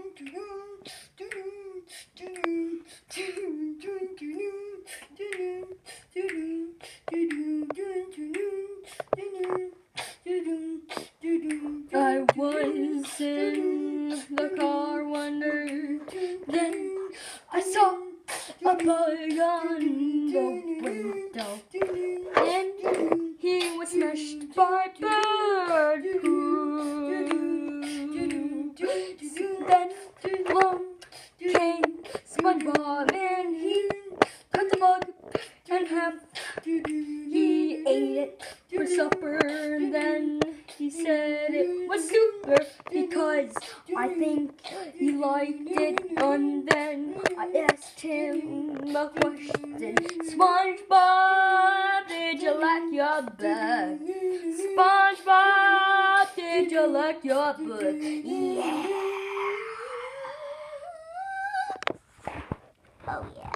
I was in the car wonder, then I saw a bug on the window, and he was smashed by bird poo. Then along came SpongeBob, and he cut the bug in half. He ate it for supper, and then he said it was super because I think he liked it. And then I asked him a question: SpongeBob, did you like your bug? SpongeBob, did you like your bug? Yeah. Oh yeah.